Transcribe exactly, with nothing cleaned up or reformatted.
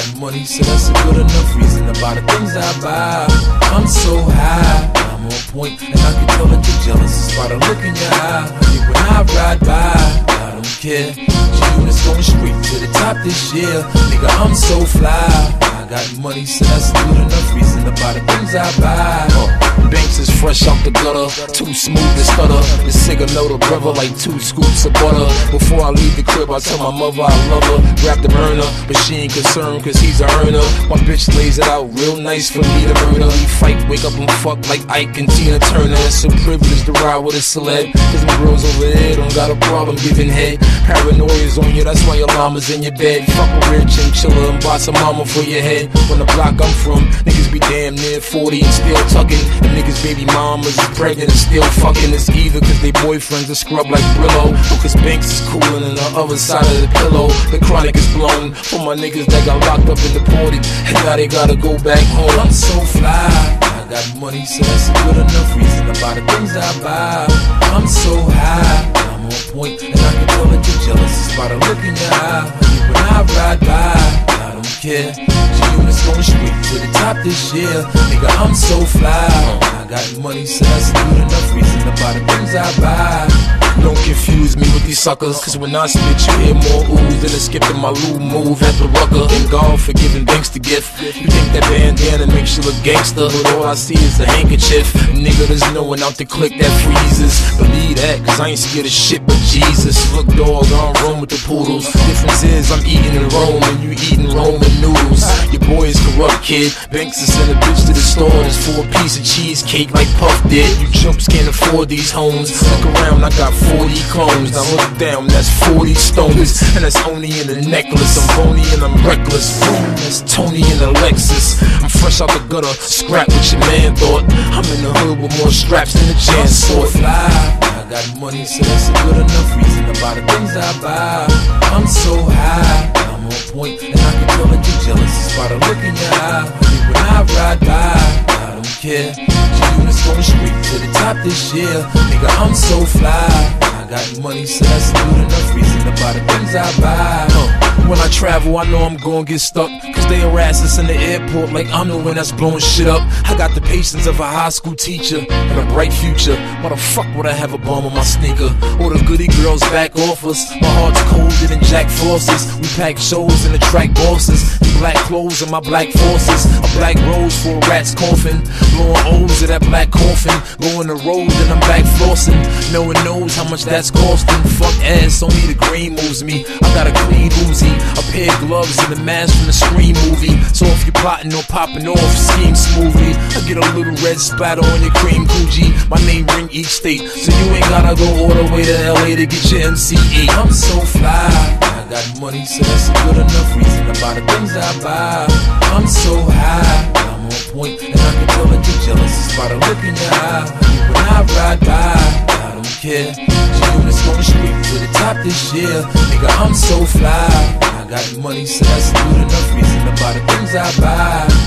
got money, so that's a good enough reason to buy the things I buy. I'm so high, I'm on point, and I can tell that you're jealous just by the look in your eye. Honey, when I ride by, I don't care. G-Unit's going straight to the top this year. Nigga, I'm so fly. I got money, so that's a good enough reason to buy the things I buy. Uh, Banks is fresh out the gutter, too smooth to stutter. The cigar know the brother like two scoops of butter. Before I leave the crib, I tell my mother I love her. Grab the burner, but she ain't concerned cause he's a earner. My bitch lays it out real nice for me to murder. We fight, wake up and fuck like Ike and Tina Turner. It's a privilege to ride with a celeb, cause them girls over there don't got a problem giving head. Paranoia's on you, that's why your llama's in your bed. Fuck a real chinchilla and buy some mama for your head. When the block I'm from, niggas be damn near forty and still tucking. And niggas baby mamas is pregnant and still fucking. It's either cause they boyfriends are scrub like Brillo, or cause Banks is coolin' on the other side of the pillow. The chronic is blown for my niggas that got locked up in the party, and now they gotta go back home. I'm so fly, I got money, so that's a good enough reason to buy the things I buy. I'm so high, I'm on point, and I can tell that you're jealous just by the look in your eye. Honey, when I ride by, I don't care. G-Unit's going straight to the top this year. Nigga, I'm so fly. I got money, so that's a good enough reason to buy the things I buy. Don't confuse me with these suckers, cause when I spit you hear more oohs than a skip in my Lou move at the rucker. Thank God for giving Banks the gift. You think that bandana makes you look gangster, but all I see is a handkerchief. Nigga, there's no one out the click that freezes. Believe that, cause I ain't scared of shit but Jesus. Look dog, I don't roam with the poodles. Difference is I'm eating in Rome and you eating Roman noodles. Your boy is corrupt, kid. Banks is send a bitch to the store just for a piece of cheesecake like Puff did. You chumps can't afford these homes. Look around, I got forty combs. Now look down, that's forty stones. And that's only in the necklace. I'm bony and I'm reckless. Boom, that's Tony in the Lexus. I'm fresh out the gutter, scrap what your man thought. I'm in the hood with more straps than a jam sword. Fly, I got money, so that's a good enough reason to buy the things I buy. I'm so high, I'm on point, and I can tell that you're jealous just by the look in your eye. Honey, when I ride by, I don't care. G-Unit's going straight to the top this year. Nigga, I'm so fly. I got money, so that's a good enough reason to buy the things I buy. Uh, when I travel, I know I'm gonna get stuck, cause they harass us in the airport like I'm the one that's blowing shit up. I got the patience of a high school teacher and a bright future. Why the fuck would I have a bum on my sneaker? All the goody girls back off us. My heart's colder than Jack Frost's. We pack shows and attract bosses. Black clothes and my black forces. A black rose for a rat's coffin. Blowing O's of that black coffin. Going the road and I'm back flossing. No one knows how much that's costing. Fuck ass, only the green moves me. I got a clean Uzi, a pair of gloves and a mask from the Scream movie. So if you're plotting or popping off, scheme smoothly. I get a little red splatter on your cream Gucci. My name ring each state, so you ain't gotta go all the way to L A to get your M C E. I'm so fly, I got money, so that's a good enough reason to buy the things I buy. I'm so high, I'm on point, and I can tell that you're jealous just by the look in your eye. Honey, when I ride by, I don't care. G-Unit's going straight to the top this year. Nigga, I'm so fly. I got money, so that's a good enough reason to buy the things I buy.